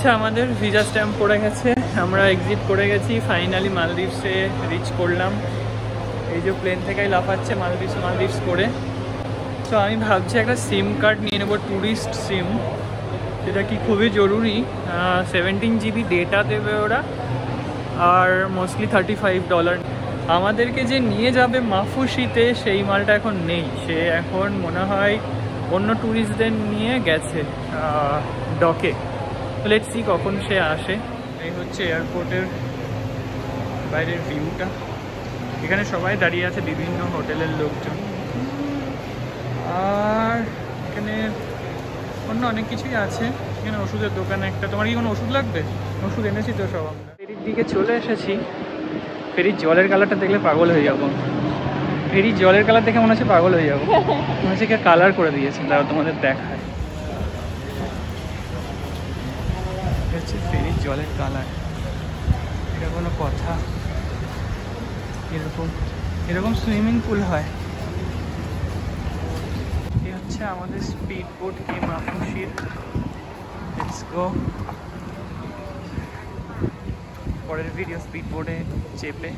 হচ্ছে আমাদের visa stamp পড়ে গেছে, আমরা এক্সিট করে গেছি, ফাইনালি মালদ্বীপসে রিচ করলাম। এই যে প্লেন থেকেই লাফাচ্ছে মালদ্বীপস করে। তো আমি ভাবছি একটা সিম কার্ড নিয়ে নেবো, ট্যুরিস্ট সিম, যেটা কি খুবই জরুরি। 17 GB ডেটা দেবে ওরা, আর মোস্টলি $35। আমাদেরকে যে নিয়ে যাবে মাফুসিতে সেই মালটা এখন নেই, সে এখন মনে হয় অন্য ট্যুরিস্টদের নিয়ে গেছে ডকে। তো লেটস সি কখন সে আসে। এই হচ্ছে এয়ারপোর্টের বাইরের ভিউটা, এখানে সবাই দাঁড়িয়ে আছে, বিভিন্ন হোটেলের লোকজন, আর এখানে অন্য অনেক কিছুই আছে। এখানে ওষুধের দোকান একটা। তোমার কি কোনো ওষুধ লাগবে? ওষুধ এনেছি তো সব। আমরা ফেরির দিকে চলে এসেছি। ফেরির জলের কালারটা দেখলে পাগল হয়ে যাবো। ফেরির জলের কালার দেখে মনে হচ্ছে পাগল হয়ে যাবো, মনে হচ্ছে কে কালার করে দিয়েছে। তাও তোমাদের দেখায়, হচ্ছে ফেরির জলের কালার। এটা কোনো কথা? এরকম সুইমিং পুল হয়। এই হচ্ছে আমাদের স্পিড বোট কে মাফুসির। Let's go. পরের ভিডিও স্পিড বোটে চেপে।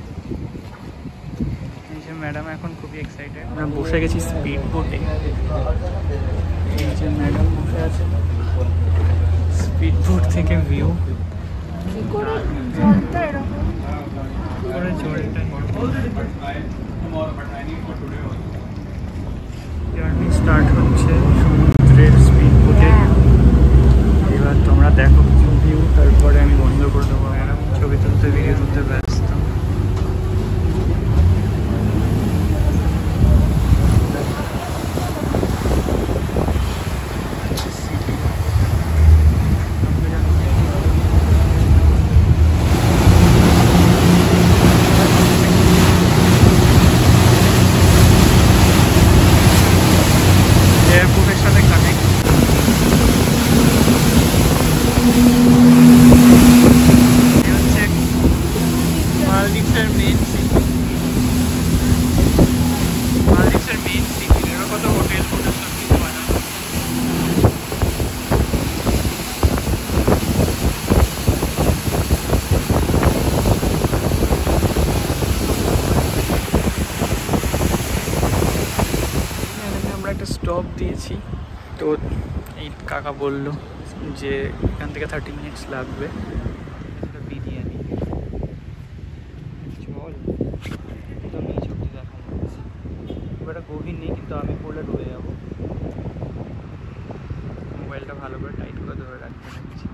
এই যে ম্যাডাম এখন খুবই এক্সাইটেড। আমরা বসে গেছি স্পিড বোটে। এই যে ম্যাডাম বসে আছে। স্পিড বোট থেকে ভিউ। জার্নি স্টার্ট হচ্ছে সমুদ্রের স্পিড বোটে। এবার তোমরা দেখো কিছু ভিউ, তারপরে আমি বন্ধ করে দেবো। ছবি তুলতে, ভিডিও তুলতে ব্যস্ত। এয়ারপোর্টের সাথে কানেক্ট। মালদ্বীপের মেন সিটি। মালদ্বীপের মেন সিটি। এর কত হোটেল সব কিছু বানানো। আমরা একটা স্টপ দিয়েছি, তো এই কাকা বলল যে এখান থেকে 30 মিনিটস লাগবে। বিরিয়ানি জল একদম নিচ অব্দি দেখা যাচ্ছে। খুব একটা গভীর নেই, কিন্তু আমি পড়লে ডুবে যাবো। মোবাইলটা ভালো করে টাইট করে ধরে রাখতে লাগছে।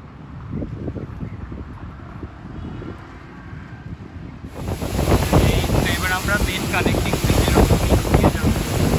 এবার আমরা মেন কানেক্টিং ব্রিজের ওপর দিয়ে যাবো।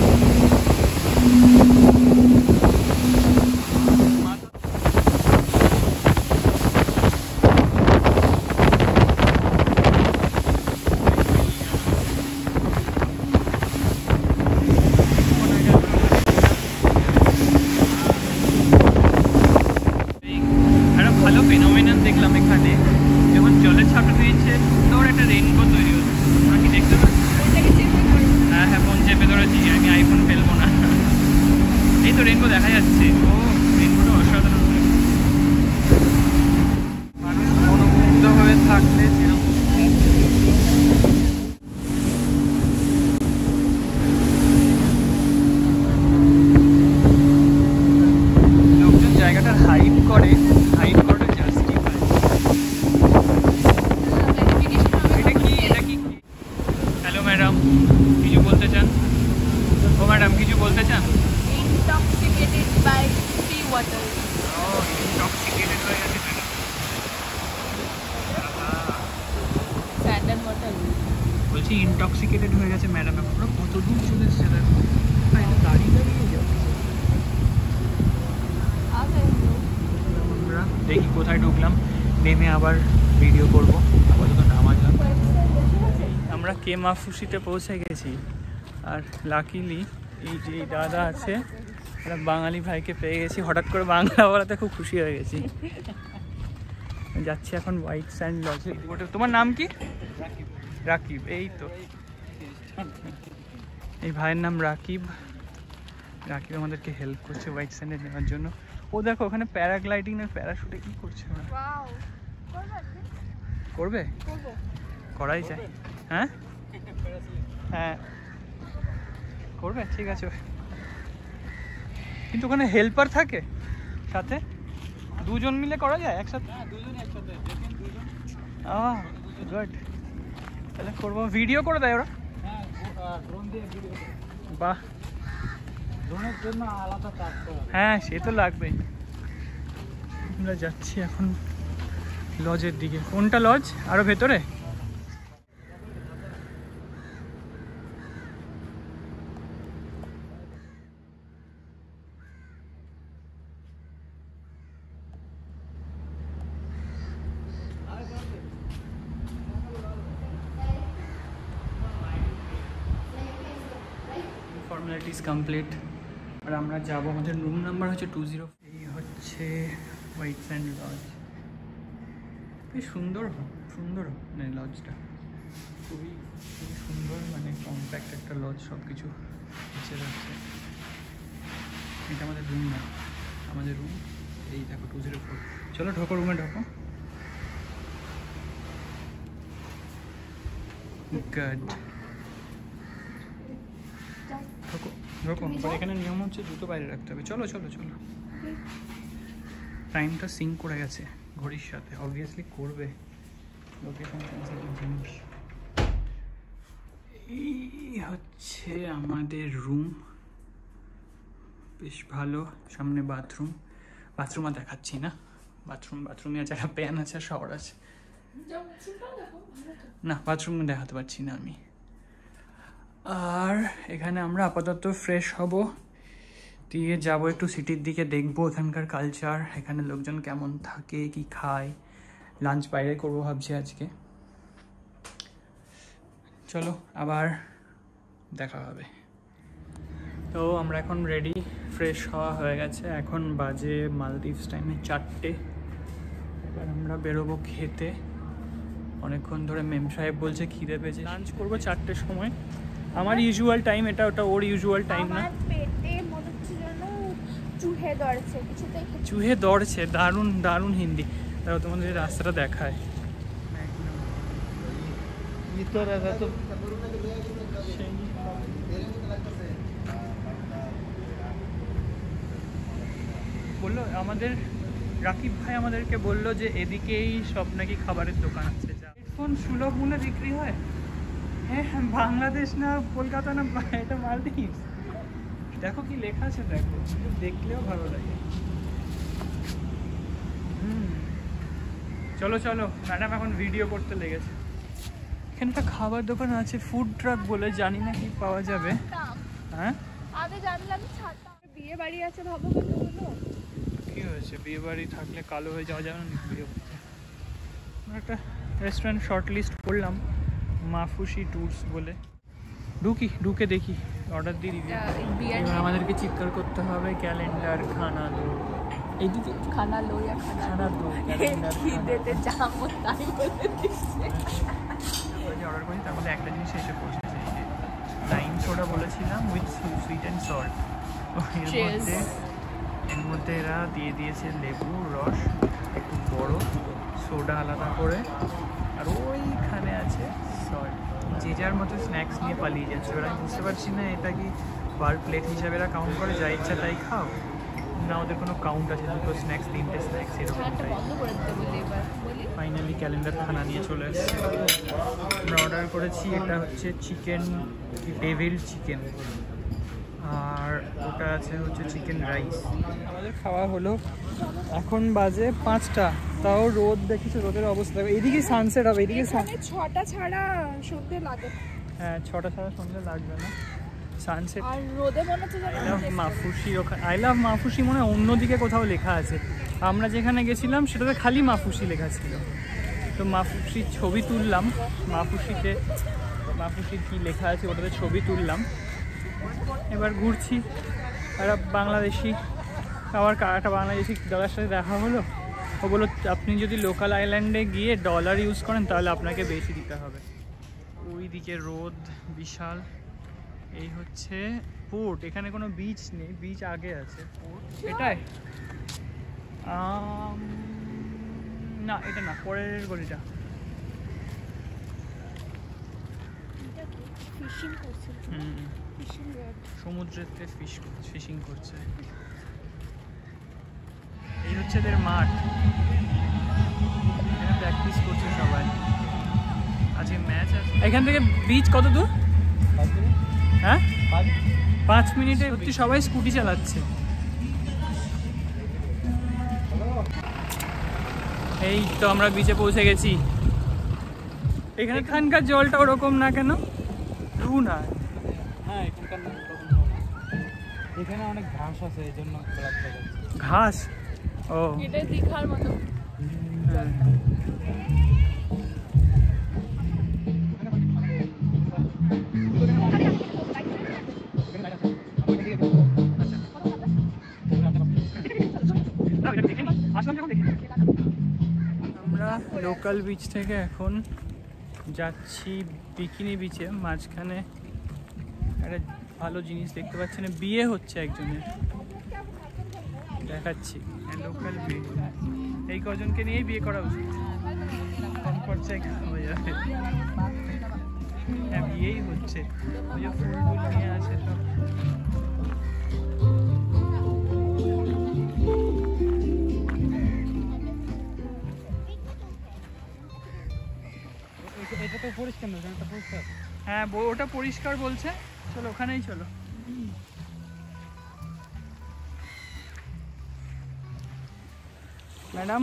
ভালো ফেনোমেনন দেখলাম এখানে, যেমন জলের ছাপটা দিয়েছে, সুন্দর একটা রেইনবো তৈরি হচ্ছে। তোমরা কি দেখতে পাচ্ছ? হ্যাঁ হ্যাঁ, ফোন চেপে ধরেছি, আমি আইফোন ফেলবো না। এই তো রেইনবো দেখা যাচ্ছে। ও রেইনবোটা অসাধারণ। মানুষ মনোমুগ্ধ হয়ে থাকলে যেরকম। লোকজন জায়গাটার হাইপ করে, হাইপ করাটা জাস্টিফাই। এটা কি? হ্যালো ম্যাডাম, কিছু বলতে চান? ও ম্যাডাম কিছু বলতে চান? Intoxicated by sea water. Intoxicated হয়ে গেছে ম্যাডাম। Sand water. বলছি ইনটক্সিকেটেড হয়ে গেছে ম্যাডাম। আমরা কত দূর চলে এসেছে দেখো। দাঁড়িয়ে যাচ্ছে। আমরা দেখি কোথায় ঢুকলাম, নেমে আবার ভিডিও করবো। আপাতত নামাজলাম। আমরা কে মাফুসিতে পৌঁছে গেছি, আর লাকিলি এই যে দাদা আছে, একটা বাঙালি ভাইকে পেয়ে গেছি। হঠাৎ করে বাংলা বলাতে খুব খুশি হয়ে গেছি। যাচ্ছি এখন হোয়াইট স্যান্ড লজে। তোমার নাম কি? রাকিব। এই তো এই ভাইয়ের নাম রাকিব। রাকিব আমাদেরকে হেল্প করছে হোয়াইট স্যান্ডে নেওয়ার জন্য। ও দেখো ওখানে প্যারাগ্লাইডিং আর প্যারাশুটে কি করছে ওরা। ওয়াও করবে? করবো। করাই যায়। হ্যাঁ হ্যাঁ করবে, ঠিক আছে। কিন্তু ওখানে হেল্পার থাকে সাথে, দুজন মিলে করা যায় একসাথে? গুড, তাহলে করবো। ভিডিও করে দেয় ওরা? বাহ, হ্যাঁ সে তো লাগবেই। আমরা যাচ্ছি এখন লজের দিকে। কোনটা লজ? আরো ভেতরে? ফর্মালিটিস কমপ্লিট, আর আমরা যাবো। আমাদের রুম নাম্বার হচ্ছে 20। এই হচ্ছে হোয়াইট স্যান্ড লজ। বেশ সুন্দর সুন্দর মানে লজটা, খুবই সুন্দর, মানে কম্প্যাক্ট একটা লজ, সব কিছু নিচে রাখছে। এটা আমাদের রুম না, আমাদের রুম এই দেখো 204। চলো ঢোকো, রুমে ঢোকো। গুড, ঢোকো ঢোকো। এখানে নিয়ম হচ্ছে জুতো বাইরে রাখতে হবে। চলো চলো চলো। টাইমটা সিঙ্ক করে গেছে ঘড়ির সাথে, অবভিয়াসলি করবে। লোকেশন সেন্সিটিভ জিনিস। এই হচ্ছে আমাদের রুম, বেশ ভালো। সামনে বাথরুম, বাথরুম আর দেখাচ্ছি না। বাথরুমে আছে, একটা প্যান আছে, শাওয়ার আছে। না, বাথরুমে দেখাতে পারছি না আমি। আর এখানে আমরা আপাতত ফ্রেশ হব, দিয়ে যাবো একটু সিটির দিকে, দেখবো এখানকার কালচার, এখানে লোকজন কেমন থাকে, কি খায়। লাঞ্চ বাইরে করবো ভাবছি আজকে। চলো আবার দেখা হবে। তো আমরা এখন রেডি, ফ্রেশ হওয়া হয়ে গেছে। এখন বাজে মালদ্বীপস টাইমে 4টে। এবার আমরা বেরোবো খেতে। অনেকক্ষণ ধরে মেম সাহেব বলছে খিদে পেয়েছে। লাঞ্চ করবো 4টের সময়। আমার ইউজুয়াল টাইম এটা, ওটা ওর ইউজুয়াল টাইম না। পেটে মনে হচ্ছে যেন চুহে দৌড়ছে, কিছুতেই চুহে দৌড়ছে। দারুণ দারুণ হিন্দি। তাও তোমাদের রাস্তাটা দেখায়। বললো আমাদের রাকিব ভাই আমাদেরকে বললো যে এদিকেই সব নাকি খাবারের দোকান আছে। হেডফোন সুলভ মূল্যে বিক্রি হয়। হ্যাঁ, বাংলাদেশ না কলকাতা না, এটা মালদ্বীপ। দেখো কি লেখা আছে, দেখো, দেখলেও ভালো লাগে। চলো চলো, ম্যাডাম এখন ভিডিও করতে লেগেছে। এখানে একটা খাবার দোকান আছে, ফুড ট্রাক বলে, জানি না কি পাওয়া যাবে। হ্যাঁ আগে জানলাম ছাতা। বিয়ে বাড়ি আছে ভাবো কতগুলো। কি হয়েছে, বিয়ে বাড়ি থাকলে কালো হয়ে যাওয়া যাবে না? বিয়ে করতে আমরা একটা রেস্টুরেন্ট শর্ট লিস্ট করলাম, মাফুসি ট্যুরস বলে। ঢুকে দেখি, অর্ডার দিয়ে দিবি। এবার আমাদেরকে চিৎকার করতে হবে, ক্যালেন্ডার খানা দো। এইদিকে খানা লো, খানা দো, ক্যালেন্ডার খিদেতে যাবো তাই বলে দিচ্ছে। অর্ডার করি, তার মধ্যে একটা জিনিস এসে পৌঁছেছে, লাইম সোডা বলেছিলাম উইথ সুইট অ্যান্ড সল্ট। এর মধ্যে এরা দিয়ে দিয়েছে লেবুর রস, একটু বড়, সোডা আলাদা করে, আর ওইখানে আছে সল্ট। যে যার মতো স্ন্যাক্স নিয়ে পালিয়ে যাচ্ছে। এবার আমি বুঝতে পারছি না এটা কি পার প্লেট হিসাবে এরা কাউন্ট করে, যা ইচ্ছা তাই খাও, না ওদের কোনো কাউন্ট আছে? দুটো স্ন্যাক্স, 3টে স্ন্যাক্স, এরকম। ফাইনালি ক্যালেন্ডার খানা নিয়ে চলে এসেছে। আমরা অর্ডার করেছি, এটা হচ্ছে চিকেন ডেভিল চিকেন, আর ওটা আছে হচ্ছে চিকেন রাইস। আমাদের খাওয়া হলো, এখন বাজে 5টা, তাও রোদ দেখেছো, রোদের অবস্থা। এদিকে সানসেট হবে, এদিকে 6টা ছাড়া সন্ধে লাগে। হ্যাঁ 6টা ছাড়া সন্ধে লাগবে না, সানসেট। আর রোদে মনে হচ্ছে আই লাভ মাফুসি। ওখানে আই লাভ মাফুসি মনে হয় অন্যদিকে কোথাও লেখা আছে। আমরা যেখানে গেছিলাম সেটাতে খালি মাফুসি লেখা ছিল। তো মাফুসির ছবি তুললাম, মাফুসির কি লেখা আছে ওটাতে ছবি তুললাম। এবার ঘুরছি। একটা বাংলাদেশি দাদার সাথে দেখা হলো। ও বললো আপনি যদি লোকাল আইল্যান্ডে গিয়ে ডলার ইউজ করেন তাহলে আপনাকে বেশি দিতে হবে। ওই দিকে রোদ বিশাল। এই হচ্ছে পোর্ট, এখানে কোনো বিচ নেই, বিচ আগে আছে। এটাই না, এটা না, পরের গলিটা। ফিশিং করছে, ফিশিং রড, সমুদ্রেতে ফিশিং করছে। এই হচ্ছে এদের মাঠ, এখানে প্র্যাকটিস করছে সবাই, আজকে ম্যাচ আছে। এখান থেকে বিচ কত দূর? হ্যাঁ 5 মিনিটে হচ্ছে। সবাই স্কুটি চালাচ্ছে। এই তো আমরা বিচে পৌঁছে গেছি। এখানকার জলটা ওরকম না কেন? ব্লু না? হ্যাঁ এখানকার এখানে অনেক ঘাস আছে, এই জন্য ঘাস। ও এটা দীঘার মতো। আমরা লোকাল বিচ থেকে এখন যাচ্ছি বিকিনি বিচে। মাঝখানে একটা ভালো জিনিস দেখতে পাচ্ছি না, বিয়ে হচ্ছে একজনের, দেখাচ্ছি। লোকাল বিয়ে, এই কজনকে নিয়েই বিয়ে করা উচিত, কম খরচায় হয়ে যাবে। হ্যাঁ বিয়েই হচ্ছে, ওই যে ফুল টুল নিয়ে আছে সব। এটা তো পরিষ্কার না, এটা পরিষ্কার। হ্যাঁ ওটা পরিষ্কার বলছে, চলো ওখানেই চলো। ম্যাডাম,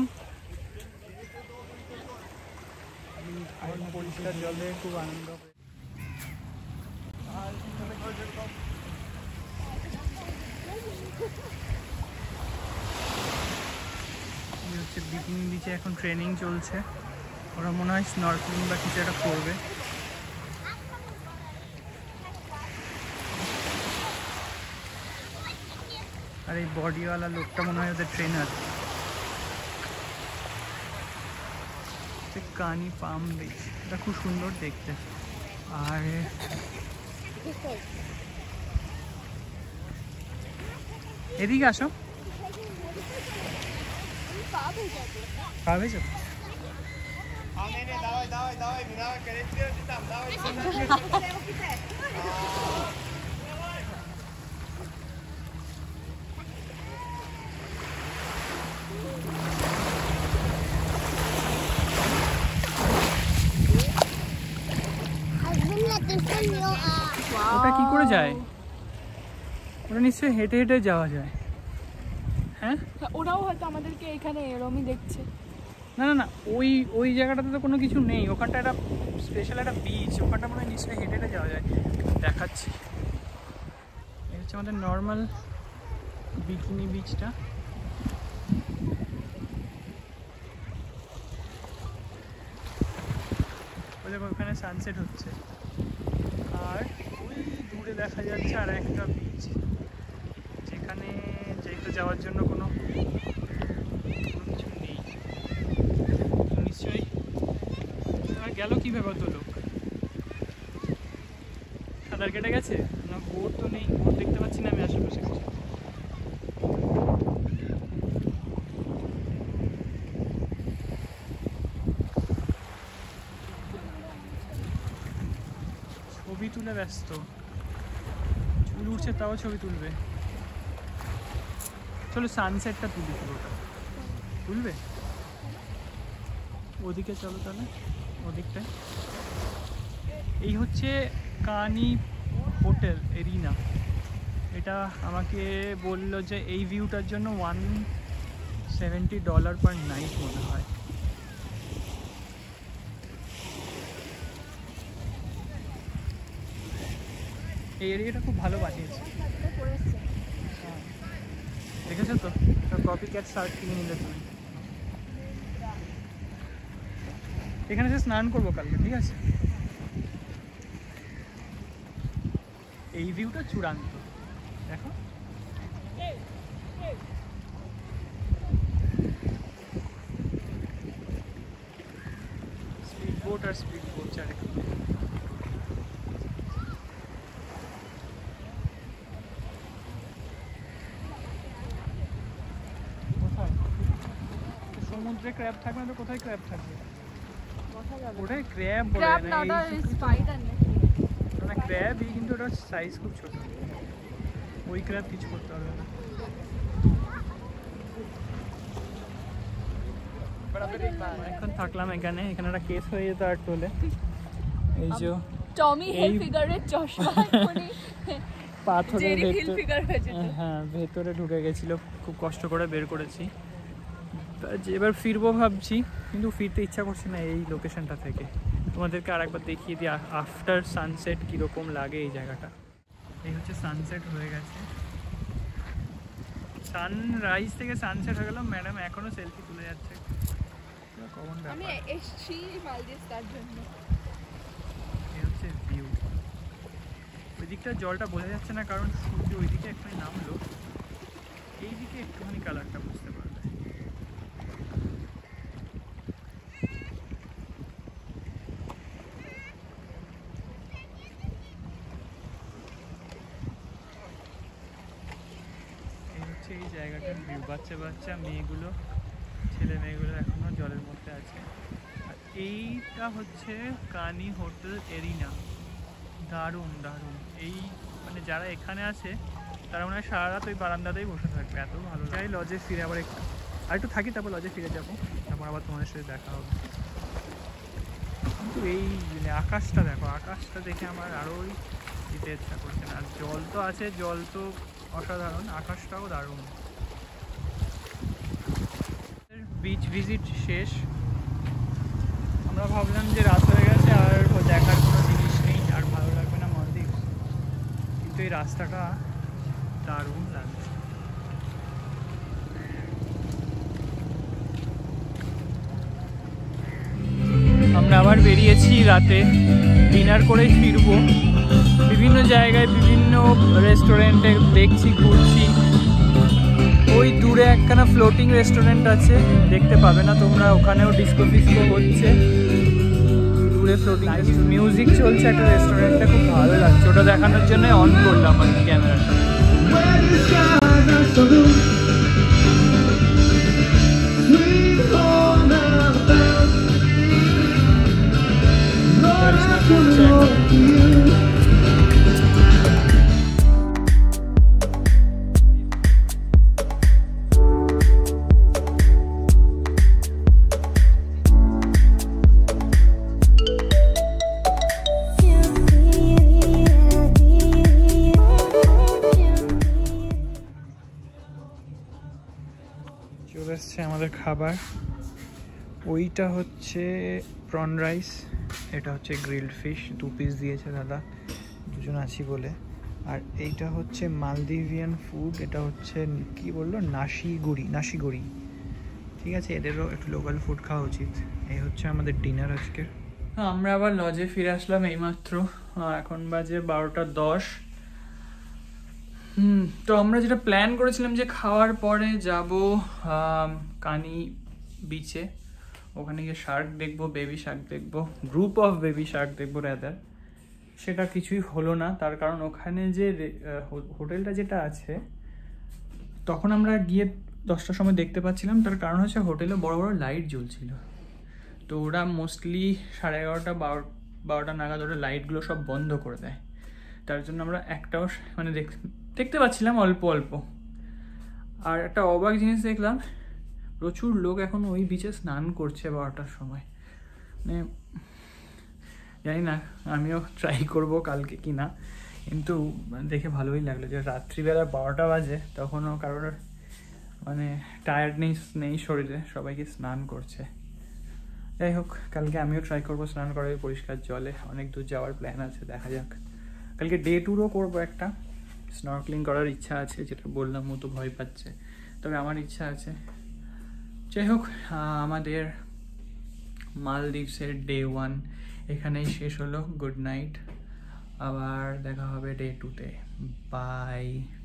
পরিষ্কার জলে খুব আনন্দ। হচ্ছে বিকিনি বিচে এখন ট্রেনিং চলছে, ওরা মনে হয় স্নরকেলিং বা কিছু একটা করবে। আর এই বডিওয়ালা লোকটা মনে হয় ওদের ট্রেনার। কানি পাম বিচ, এটা খুব সুন্দর দেখতে। আর এদিকে আসো, পাবে? ওটা কি করে যায়? ওটা নিশ্চয়ই হেঁটে হেঁটে যাওয়া যায়। হ্যাঁ ওরাও হয়তো আমাদেরকে এখানে এরমই দেখছে। না না না, ওই জায়গাটাতে তো কোনো কিছু নেই, ওখানটা একটা স্পেশাল একটা বিচ, ওখানটা মনে হয় নিশ্চয়ই হেঁটে হেঁটে যাওয়া যায়। দেখাচ্ছি, এই হচ্ছে আমাদের নর্মাল বিকিনি বিচটা। ওখানে সানসেট হচ্ছে, আর ওই দূরে দেখা যাচ্ছে আর একটা বিচ, যেখানে যেহেতু যাওয়ার জন্য কোনো কিছু নেই। নিশ্চয়ই গেল কীভাবে অত লোক? সাঁতার কেটে গেছে না? বোট তো নেই, বোট দেখতে পাচ্ছি না আমি আশেপাশে কিছু। ছবি তুলে ব্যস্ত, চুল উঠছে তাও ছবি তুলবে। চলো সানসেটটা তুলি, পুরোটা তুলবে। ওদিকে চলো তাহলে, ওদিকটায়। এই হচ্ছে কানি হোটেল এরিনা। এটা আমাকে বললো যে এই ভিউটার জন্য $170 পার নাইট মনে হয়। এই এরিয়াটা খুব ভালো বানিয়েছে, দেখেছো তো? কপি ক্যাট শার্ট কিনে নিলে তুমি। এখানে যে স্নান করবো কালকে, ঠিক আছে? এই ভিউটা চূড়ান্ত, দেখো। স্পিড বোট আর স্পিড বোট চারিদিকে। সমুদ্রে ক্র্যাব থাকবে না তো কোথায় ক্র্যাব থাকবে? দেখা যাবে ওটাই ক্র্যাব বলে ক্র্যাব না, না, ওটা এই স্পাইডার নাকি? না ক্র্যাবই, কিন্তু ওটার সাইজ খুব ছোট। ওই ক্র্যাব কিছু করতে হবে না। এখন থাকলাম এখানে, এখানে একটা কেস হয়ে যেত আর টোলে। এই যে টমি এই- হিলফিগারের চশমা এখনই পাথরের জেরি ভেতর, হিলফিগার হয়েছে তো। হ্যাঁ ভেতরে ঢুকে গেছিল, খুব কষ্ট করে বের করেছি। এবার ফিরবো ভাবছি, কিন্তু ফিরতে ইচ্ছা করছে না এই লোকেশনটা থেকে। তোমাদেরকে আরেকবার দেখিয়ে দিই আফটার সানসেট কীরকম লাগে এই জায়গাটা। এই হচ্ছে সানসেট হয়ে গেছে, সানরাইজ থেকে সানসেট হয়ে গেল। ম্যাডাম এখনো সেলফি তুলে যাচ্ছে, কমন আমি ব্যাপার। এসছি মালদ্বীপ তার জন্য। এই হচ্ছে ভিউ। ওই দিকটা জলটা বোঝা যাচ্ছে না কারণ সূর্য ওইদিকে একটু নামলো, এইদিকে একটুখানি কালারটা বুঝতে পারবে। এই হচ্ছে এই জায়গাটার ভিউ। বাচ্চা বাচ্চা মেয়েগুলো, ছেলে মেয়েগুলো এখনো জলের মধ্যে আছে। আর এইটা হচ্ছে কানি হোটেল এরিনা। দারুণ দারুণ। এই মানে যারা এখানে আছে তারা মনে হয় সারা রাত ওই বারান্দাতেই বসে থাকবে, এত ভালো লাগে। লজে ফিরে আবার একটু থাকি, তারপর লজে ফিরে যাবো, তারপর আবার তোমাদের সাথে দেখা হবে। কিন্তু এই মানে আকাশটা দেখো, আকাশটা দেখে আমার আরোই যেতে ইচ্ছা করছে না। আর জল তো আছে, জল তো অসাধারণ, আকাশটাও দারুণ। বিচ ভিজিট শেষ। আমরা ভাবলাম যে রাত হয়ে গেছে আর দেখার কোনো জিনিস নেই, আর ভালো লাগবে না মালদ্বীপ, কিন্তু এই রাস্তাটা দারুণ লাগছে। আমরা আবার বেরিয়েছি রাতে, ডিনার করেই ফিরবো। বিভিন্ন জায়গায় বিভিন্ন রেস্টুরেন্টে দেখছি, ঘুরছি। ওই দূরে একখানা ফ্লোটিং রেস্টুরেন্ট আছে, দেখতে পাবে না তোমরা, ওখানেও ডিস্কো ফিস্কো হচ্ছে। দূরে ফ্লোটিং মিউজিক চলছে একটা রেস্টুরেন্টে, খুব ভালো লাগছে। ওটা দেখানোর জন্য অন করলাম আর কি ক্যামেরাটা। চলে এসছে আমাদের খাবার। ওইটা হচ্ছে প্রন রাইস, এটা হচ্ছে গ্রিলড ফিশ, 2 পিস দিয়েছে দাদা, দুজন আছি বলে। আর এইটা হচ্ছে মালদ্বীভিয়ান ফুড, এটা হচ্ছে কি বললো, নাশিগড়ি। ঠিক আছে, এদেরও একটু লোকাল ফুড খাওয়া উচিত। এই হচ্ছে আমাদের ডিনার আজকে। আমরা আবার লজে ফিরে আসলাম এইমাত্র, এখন বাজে 12:10। তো আমরা যেটা প্ল্যান করেছিলাম যে খাওয়ার পরে যাব কানি বিচে, ওখানে গিয়ে শার্ক দেখবো, বেবি শার্ক দেখবো, গ্রুপ অফ বেবি শার্ক দেখবো রাদার। সেটা কিছুই হলো না, তার কারণ ওখানে যে হোটেলটা যেটা আছে, তখন আমরা গিয়ে 10টার সময় দেখতে পাচ্ছিলাম। তার কারণ হচ্ছে হোটেলে বড় বড় লাইট জ্বলছিল, তো ওরা মোস্টলি 11:30 12টা নাগাদ ওরা লাইটগুলো সব বন্ধ করে দেয়। তার জন্য আমরা একটাও মানে দেখতে পাচ্ছিলাম অল্প অল্প। আর একটা অবাক জিনিস দেখলাম, প্রচুর লোক এখন ওই বিচে স্নান করছে 12টার সময়। মানে জানি না, আমিও ট্রাই করব কালকে কি না, কিন্তু দেখে ভালোই লাগলো যে রাত্রিবেলা 12টা বাজে, তখনও কারোর মানে টায়ার্ডনেস নেই শরীরে, সবাইকে স্নান করছে। যাই হোক, কালকে আমিও ট্রাই করবো স্নান করার পরিষ্কার জলে। অনেক দূর যাওয়ার প্ল্যান আছে, দেখা যাক। কালকে ডে ট্যুরও করবো, একটা স্নর্কলিং করার ইচ্ছা আছে, যেটা বললাম ও তো ভয় পাচ্ছে, তবে আমার ইচ্ছা আছে। যাই হোক, আমাদের মালদ্বীপসের ডে 1 এখানেই শেষ হলো। গুড নাইট, আবার দেখা হবে ডে 2-তে। বাই।